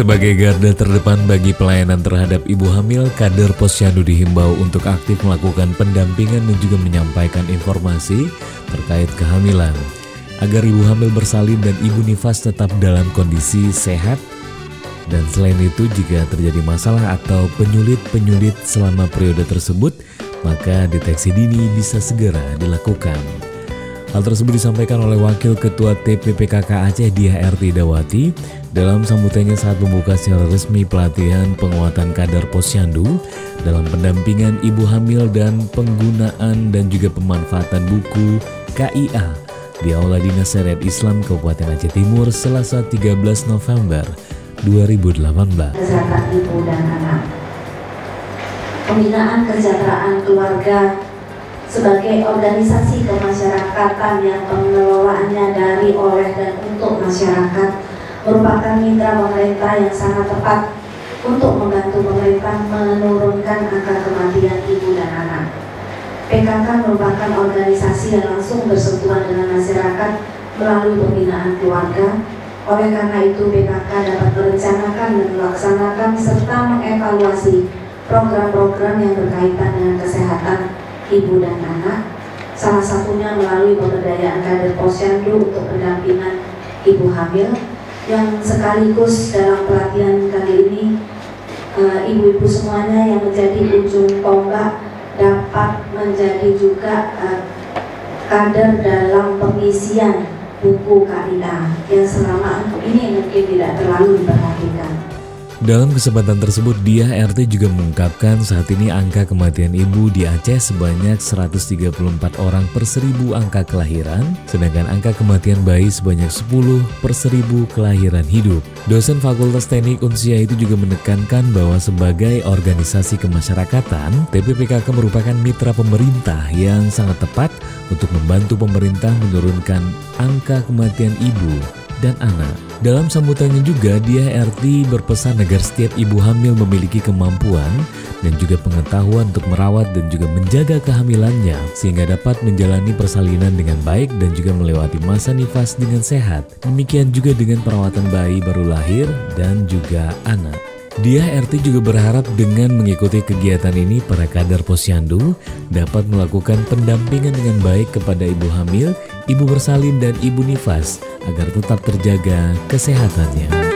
Sebagai garda terdepan bagi pelayanan terhadap ibu hamil, kader Posyandu dihimbau untuk aktif melakukan pendampingan dan juga menyampaikan informasi terkait kehamilan, agar ibu hamil bersalin dan ibu nifas tetap dalam kondisi sehat. Dan selain itu, jika terjadi masalah atau penyulit selama periode tersebut, maka deteksi dini bisa segera dilakukan. Hal tersebut disampaikan oleh Wakil Ketua TPPKK Aceh Diah Erti Dawati dalam sambutannya saat membuka secara resmi pelatihan penguatan kader Posyandu dalam pendampingan ibu hamil dan penggunaan dan juga pemanfaatan buku KIA di Aula Dinas Syariat Islam Kabupaten Aceh Timur Selasa 13 November 2018. Kesehatan ibu dan anak, pembinaan kesejahteraan keluarga sebagai organisasi kemasyarakatan yang pengelolaannya dari, oleh, dan untuk masyarakat merupakan mitra pemerintah yang sangat tepat untuk membantu pemerintah menurunkan angka kematian ibu dan anak. PKK merupakan organisasi yang langsung bersentuhan dengan masyarakat melalui pembinaan keluarga. Oleh karena itu, PKK dapat merencanakan dan melaksanakan serta mengevaluasi program-program yang berkaitan dengan kesehatan ibu dan anak, salah satunya melalui pemberdayaan kader Posyandu untuk pendampingan ibu hamil, yang sekaligus dalam pelatihan kali ini ibu-ibu semuanya yang menjadi ujung tombak dapat menjadi juga kader dalam pengisian buku KIA yang selama ini mungkin tidak terlalu diperhatikan. Dalam kesempatan tersebut, Diah RT juga mengungkapkan saat ini angka kematian ibu di Aceh sebanyak 134 orang per 1000 angka kelahiran, sedangkan angka kematian bayi sebanyak 10 per 1000 kelahiran hidup. Dosen Fakultas Teknik Unsia itu juga menekankan bahwa sebagai organisasi kemasyarakatan, TPPKK merupakan mitra pemerintah yang sangat tepat untuk membantu pemerintah menurunkan angka kematian ibu dan anak. Dalam sambutannya juga, Diah RT berpesan agar setiap ibu hamil memiliki kemampuan dan juga pengetahuan untuk merawat dan juga menjaga kehamilannya sehingga dapat menjalani persalinan dengan baik dan juga melewati masa nifas dengan sehat. Demikian juga dengan perawatan bayi baru lahir dan juga anak. Diah RT juga berharap dengan mengikuti kegiatan ini, para kader Posyandu dapat melakukan pendampingan dengan baik kepada ibu hamil, ibu bersalin, dan ibu nifas agar tetap terjaga kesehatannya.